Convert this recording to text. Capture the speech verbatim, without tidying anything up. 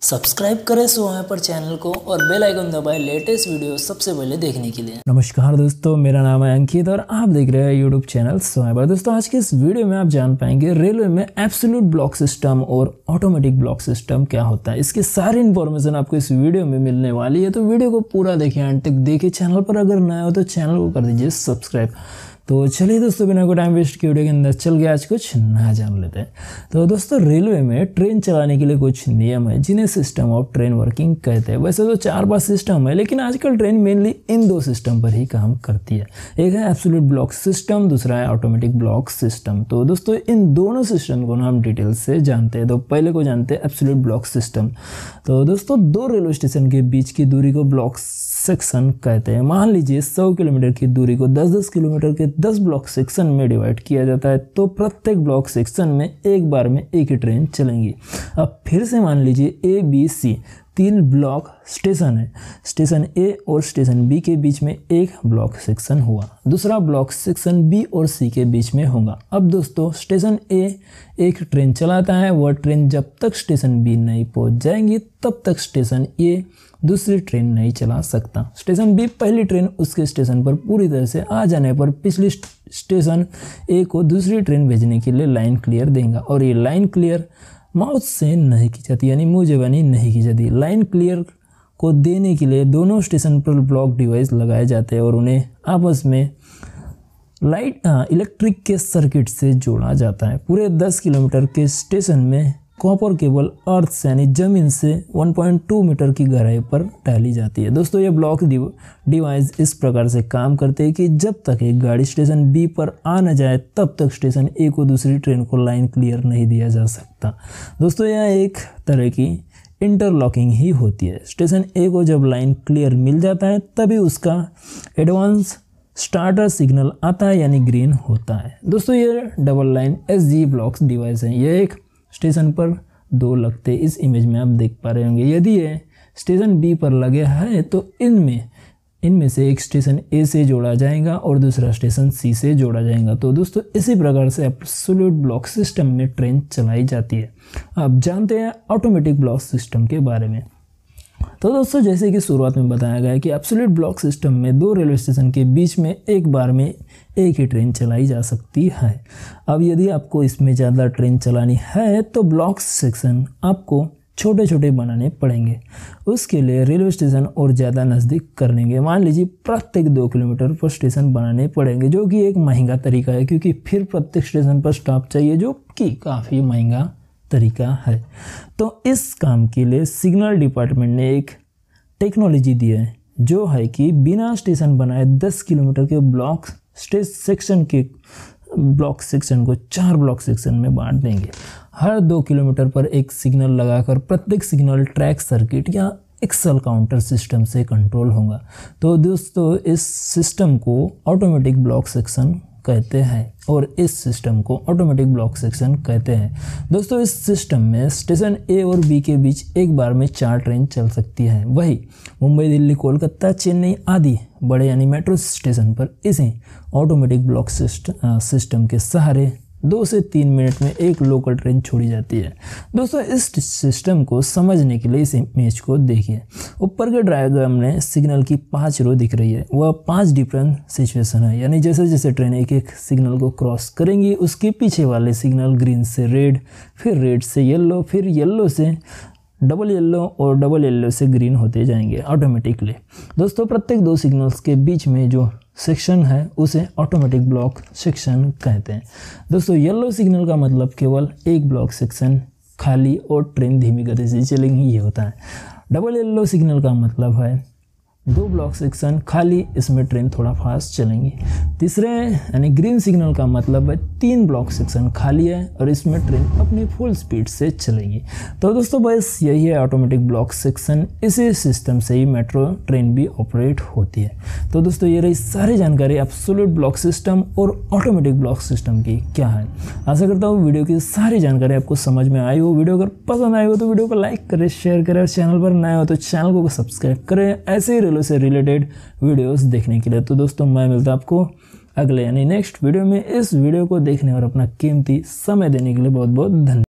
Subscribe करें सोया पर channel को और बेल आइकन दबाएं लेटेस्ट वीडियो सबसे पहले देखने के लिए। नमस्कार दोस्तों, मेरा नाम है अंकित और आप देख रहे हैं यूट्यूब चैनल सोया पर। दोस्तों आज के इस वीडियो में आप जान पाएंगे रेलवे में एब्सोल्यूट ब्लॉक सिस्टम और ऑटोमेटिक ब्लॉक सिस्टम क्या होता है। इसकी सारी इन्फॉर्मेशन आपको इस वीडियो में मिलने वाली है, तो वीडियो को पूरा देखिए, एंड तक देखिए। चैनल पर अगर नया हो तो चैनल को कर दीजिए सब्सक्राइब। तो चलिए दोस्तों, बिना कोई टाइम वेस्ट किए वीडियो के अंदर चल गया, आज कुछ नया जान लेते हैं। तो दोस्तों रेलवे में ट्रेन चलाने के लिए कुछ नियम है जिन्हें सिस्टम ऑफ ट्रेन वर्किंग कहते हैं। वैसे तो चार पांच सिस्टम है, लेकिन आजकल ट्रेन मेनली इन दो सिस्टम पर ही काम करती है। एक है एब्सोल्यूट ब्लॉक सिस्टम, दूसरा है ऑटोमेटिक ब्लॉक सिस्टम। तो दोस्तों इन दोनों सिस्टम को हम डिटेल से जानते हैं। तो पहले को जानते हैं एब्सोल्यूट ब्लॉक सिस्टम। तो दोस्तों दो रेलवे स्टेशन के बीच की दूरी को ब्लॉक सेक्शन कहते हैं। मान लीजिए सौ किलोमीटर की दूरी को दस दस किलोमीटर के दस ब्लॉक सेक्शन में डिवाइड किया जाता है, तो प्रत्येक ब्लॉक सेक्शन में एक बार में एक ही ट्रेन चलेंगी। अब फिर से मान लीजिए ए बी सी तीन ब्लॉक स्टेशन है, स्टेशन ए और स्टेशन बी के बीच में एक ब्लॉक सेक्शन हुआ, दूसरा ब्लॉक सेक्शन बी और सी के बीच में होगा। अब दोस्तों स्टेशन ए एक ट्रेन चलाता है, वह ट्रेन जब तक स्टेशन बी नहीं पहुंच जाएंगी तब तक स्टेशन ए दूसरी ट्रेन नहीं चला सकता। स्टेशन बी पहली ट्रेन उसके स्टेशन पर पूरी तरह से आ जाने पर पिछली स्टेशन ए को दूसरी ट्रेन भेजने के लिए लाइन क्लियर देगा, और ये लाइन क्लियर माउथ से नहीं की जाती, यानी मुंह जबानी नहीं की जाती। लाइन क्लियर को देने के लिए दोनों स्टेशन पर ब्लॉक डिवाइस लगाए जाते हैं और उन्हें आपस में लाइट इलेक्ट्रिक के सर्किट से जोड़ा जाता है। पूरे दस किलोमीटर के स्टेशन में कॉपर केबल अर्थ से यानी जमीन से एक पॉइंट दो मीटर की गहराई पर डाली जाती है। दोस्तों ये ब्लॉक डिवाइस इस प्रकार से काम करते हैं कि जब तक एक गाड़ी स्टेशन बी पर आ न जाए तब तक स्टेशन ए को दूसरी ट्रेन को लाइन क्लियर नहीं दिया जा सकता। दोस्तों यह एक तरह की इंटरलॉकिंग ही होती है। स्टेशन ए को जब लाइन क्लियर मिल जाता है तभी उसका एडवांस स्टार्टर सिग्नल आता है, यानी ग्रीन होता है। दोस्तों ये double line S G blocks device है। यह एक स्टेशन पर दो लगते, इस इमेज में आप देख पा रहे होंगे। यदि ये स्टेशन बी पर लगे है तो इनमें इनमें से एक स्टेशन ए से जोड़ा जाएगा और दूसरा स्टेशन सी से जोड़ा जाएगा। तो दोस्तों इसी प्रकार से एब्सोल्यूट ब्लॉक सिस्टम में ट्रेन चलाई जाती है। अब जानते हैं ऑटोमेटिक ब्लॉक सिस्टम के बारे में। तो दोस्तों जैसे कि शुरुआत में बताया गया कि एब्सोल्यूट ब्लॉक सिस्टम में दो रेलवे स्टेशन के बीच में एक बार में एक ही ट्रेन चलाई जा सकती है। अब यदि आपको इसमें ज़्यादा ट्रेन चलानी है तो ब्लॉक सेक्शन आपको छोटे छोटे बनाने पड़ेंगे। उसके लिए रेलवे स्टेशन और ज़्यादा नज़दीक करनेंगे। मान लीजिए प्रत्येक दो किलोमीटर पर स्टेशन बनाने पड़ेंगे, जो कि एक महंगा तरीका है, क्योंकि फिर प्रत्येक स्टेशन पर स्टॉप चाहिए, जो कि काफ़ी महंगा तरीका है। तो इस काम के लिए सिग्नल डिपार्टमेंट ने एक टेक्नोलॉजी दी है, जो है कि बिना स्टेशन बनाए दस किलोमीटर के ब्लॉक स्टेज सेक्शन के ब्लॉक सेक्शन को चार ब्लॉक सेक्शन में बांट देंगे। हर दो किलोमीटर पर एक सिग्नल लगाकर प्रत्येक सिग्नल ट्रैक सर्किट या एक्सेल काउंटर सिस्टम से कंट्रोल होगा। तो दोस्तों इस सिस्टम को ऑटोमेटिक ब्लॉक सेक्शन कहते हैं और इस सिस्टम को ऑटोमेटिक ब्लॉक सेक्शन कहते हैं। दोस्तों इस सिस्टम में स्टेशन ए और बी के बीच एक बार में चार ट्रेन चल सकती है। वही मुंबई, दिल्ली, कोलकाता, चेन्नई आदि बड़े यानी मेट्रो स्टेशन पर इसी ऑटोमेटिक ब्लॉक सिस्टम के सहारे दो से तीन मिनट में एक लोकल ट्रेन छोड़ी जाती है। दोस्तों इस सिस्टम को समझने के लिए इस इमेज को देखिए। ऊपर के डायग्राम में सिग्नल की पांच रो दिख रही है, वह पांच डिफरेंट सिचुएशन है, यानी जैसे जैसे ट्रेन एक एक सिग्नल को क्रॉस करेंगी उसके पीछे वाले सिग्नल ग्रीन से रेड, फिर रेड से येलो, फिर येलो से डबल येलो और डबल येलो से ग्रीन होते जाएंगे ऑटोमेटिकली। दोस्तों प्रत्येक दो सिग्नल्स के बीच में जो सेक्शन है उसे ऑटोमेटिक ब्लॉक सेक्शन कहते हैं। दोस्तों येलो सिग्नल का मतलब केवल एक ब्लॉक सेक्शन खाली और ट्रेन धीमी गति से चलेंगी, ये होता है। डबल येलो सिग्नल का मतलब है दो ब्लॉक सेक्शन खाली, इसमें ट्रेन थोड़ा फास्ट चलेंगी। तीसरे यानी ग्रीन सिग्नल का मतलब है तीन ब्लॉक सेक्शन खाली है और इसमें ट्रेन अपनी फुल स्पीड से चलेगी। तो दोस्तों बस यही है ऑटोमेटिक ब्लॉक सेक्शन। इसी सिस्टम से ही मेट्रो ट्रेन भी ऑपरेट होती है। तो दोस्तों ये रही सारी जानकारी एब्सोल्यूट ब्लॉक सिस्टम और ऑटोमेटिक ब्लॉक सिस्टम की क्या है। आशा करता हूँ वीडियो की सारी जानकारी आपको समझ में आई हो। वीडियो अगर पसंद आई हो तो वीडियो को लाइक करें, शेयर करें, और चैनल पर नए हो तो चैनल को सब्सक्राइब करें ऐसे ही से रिलेटेड वीडियोस देखने के लिए। तो दोस्तों मैं मिलता आपको अगले यानी नेक्स्ट वीडियो में। इस वीडियो को देखने और अपना कीमती समय देने के लिए बहुत बहुत धन्यवाद।